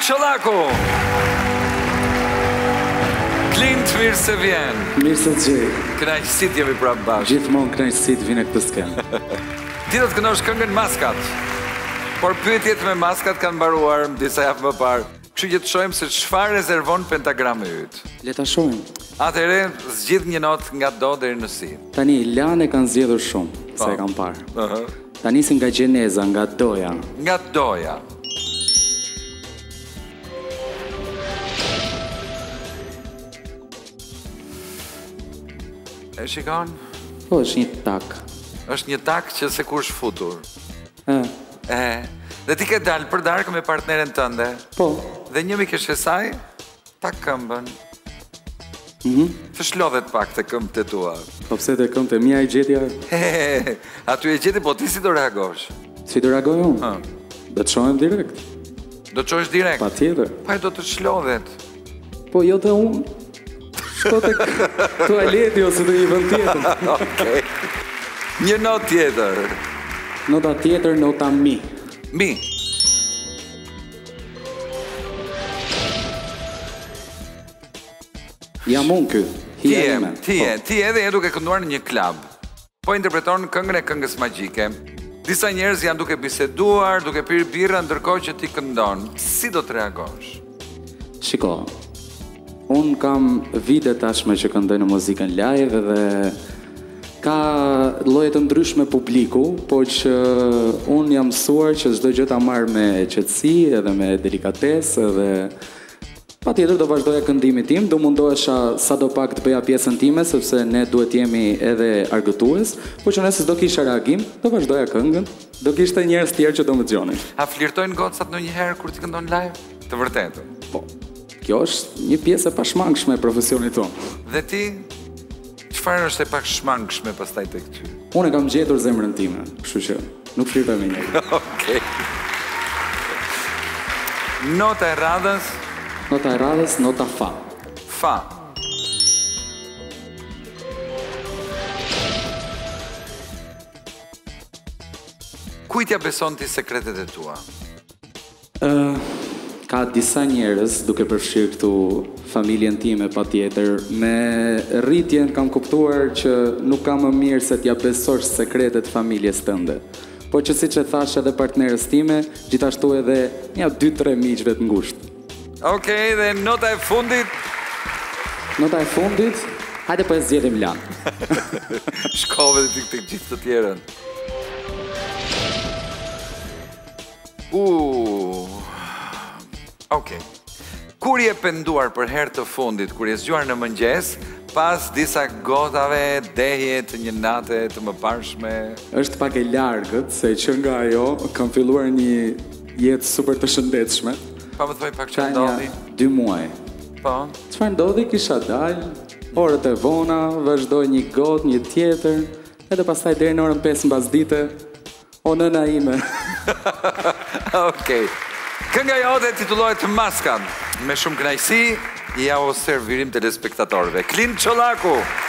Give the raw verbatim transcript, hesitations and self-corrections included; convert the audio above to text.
Çollaku. Klinti, mirë se vjen. Mirë se gjej. Kënaqësit jemi prapë bashkë. Gjithmonë kënaqësit vjen këtë skenë. Ti do të këndosh këngën Maskat. Por pyetjet me Maskat kanë mbaruar disa javë më parë. Kështu që të shohim se çfarë rezervon pentagrami yt. Le ta shohim. Atëherë zgjidh një notë nga do deri në si. Tani Lan e kanë zgjedhur shumë, sa e kam parë. Ëh. Uh-huh. Tani si nga gjeneza, nga doja. Nga doja. E shikon? Po, është një tak. Është një tak që se kur shfutur. E. E. Dhe ti ke dalë për darkë me partneren tënde. Po. Dhe njëmi ke shesaj, tak këmbën. Mhm. Të shlodhet pak të këmbët e tua. Po pse të këmbët e mia i gjetja? He, aty e gjeti, po ti si do reagosh? Si do reagoj unë? Ha. Do të shohem direkt. Do të qosh direkt? Pa tjetër. Pa do të shlodhet. Po jo të unë. Shko të tualeti ose të një vend tjetër. Okej. Një not tjetër. Nota tjetër, nota mi. Mi. Jam unë ky. Ti je, ti je, ti je dhe je duke kënduar në një klub. Po interpreton këngën e Këngës Magjike. Disa njerëz janë duke biseduar, duke pirë birra ndërkohë që ti këndon. Si do të reagosh? Shiko, unë kam vite tashme që këndoj në muzikën live dhe ka lloje të ndryshme publiku, por që unë jam mësuar që çdo gjë ta marr me qetësi edhe me delikatesë dhe patjetër do vazhdoja këndimin tim, do mundohesha sadopak të bëja pjesën time sepse ne duhet jemi edhe argëtues, por që nëse do kisha reagim, do vazhdoja këngën, do kishte njerëz tjerë që do më dëgjonin. A flirtojnë gocat ndonjëherë kur ti këndon live? Të vërtetën. Po. Kjo është një pjesë e pashmangshme e profesionit tonë. Dhe ti, çfarë është e pashmangshme pastaj tek ty? Unë kam gjetur zemrën time, kështu që nuk flirtoj me njëri. Okej. Nota e radhës. Nota e radhës, nota fa. Fa. Kujt ja beson ti sekretet e tua? Uh, ka disa njerëz, duke përfshirë këtu familjen time patjetër, me rritjen kam kuptuar që nuk ka më mirë se t'ja besosh sekretet familjes tënde. Po që siç e thash edhe partnerës time, gjithashtu edhe një dy tre miqve të ngushtë. Okej, dhe nota e fundit. Nota e fundit, hajde po e zgjedhim Lan. Shkove dhe të gjithë të tjerën. Uh. Okej. Kur je penduar për herë të fundit, kur je zgjuar në mëngjes, pas disa gotave, dehje të një nate të mëparshme? Është pak e largët, se që nga ajo kam filluar një jetë super të shëndetshme. Pa më thoj pak që ndodhi? Dy muaj. Po? Çfarë ndodhi, kisha dalë, orët e vona, vazhdoj një gotë, një tjetër, edhe pastaj deri në orën pesë mbas dite, o nëna ime. Okej. Kënga jote titullohet Maskat. Me shumë kënaqësi, ja u servirim telespektatorëve. Klinti Çollaku.